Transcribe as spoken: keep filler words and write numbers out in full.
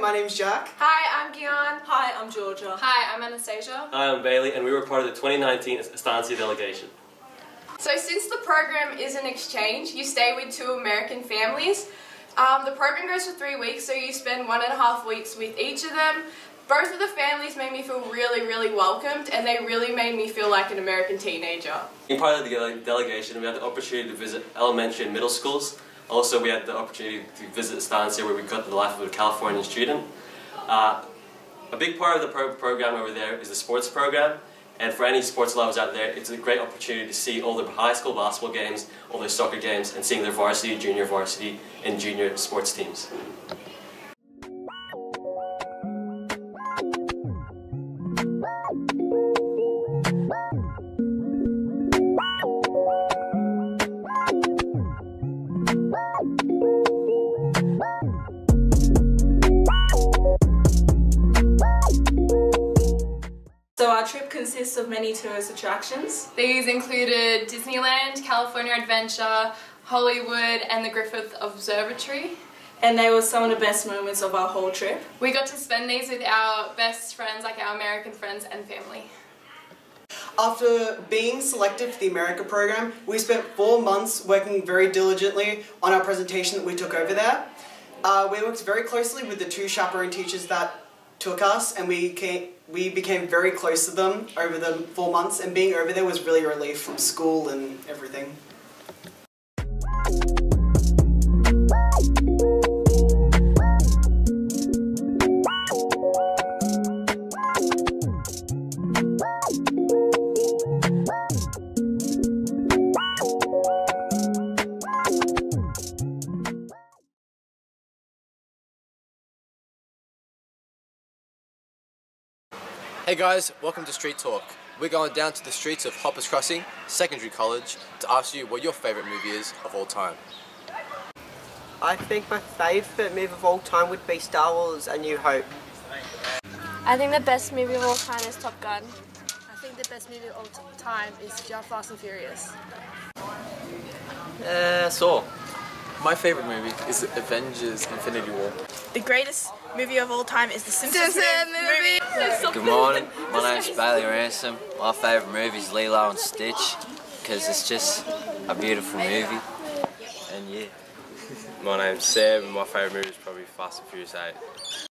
my name's Jack. Hi, I'm Gion. Hi, I'm Georgia. Hi, I'm Anastasia. Hi, I'm Bailey, and we were part of the twenty nineteen Estancia delegation. So since the program is an exchange, you stay with two American families. Um, the program goes for three weeks, so you spend one and a half weeks with each of them. Both of the families made me feel really, really welcomed, and they really made me feel like an American teenager. Being part of the delegation, we had the opportunity to visit elementary and middle schools. Also, we had the opportunity to visit Estancia, where we got the life of a Californian student. Uh, a big part of the pro program over there is the sports program, and for any sports lovers out there, it's a great opportunity to see all their high school basketball games, all their soccer games, and seeing their varsity, junior varsity, and junior sports teams. So our trip consists of many tourist attractions. These included Disneyland, California Adventure, Hollywood, and the Griffith Observatory. And they were some of the best moments of our whole trip. We got to spend these with our best friends, like our American friends and family. After being selected for the America program, we spent four months working very diligently on our presentation that we took over there. Uh, we worked very closely with the two chaperone teachers that took us, and we came, we became very close to them over the four months, and being over there was really a relief from school and everything. Hey guys, welcome to Street Talk. We're going down to the streets of Hoppers Crossing Secondary College to ask you what your favourite movie is of all time. I think my favourite movie of all time would be Star Wars: A New Hope. I think the best movie of all time is Top Gun. I think the best movie of all time is Just Fast and Furious. Uh, Saw. My favourite movie is Avengers Infinity War. The greatest movie of all time is The Simpsons movie. Good morning, my name's Bailey Ransom. My favourite movie is Lilo and Stitch because it's just a beautiful movie. And yeah. My name's Sam and my favourite movie is probably Fast and Furious eight.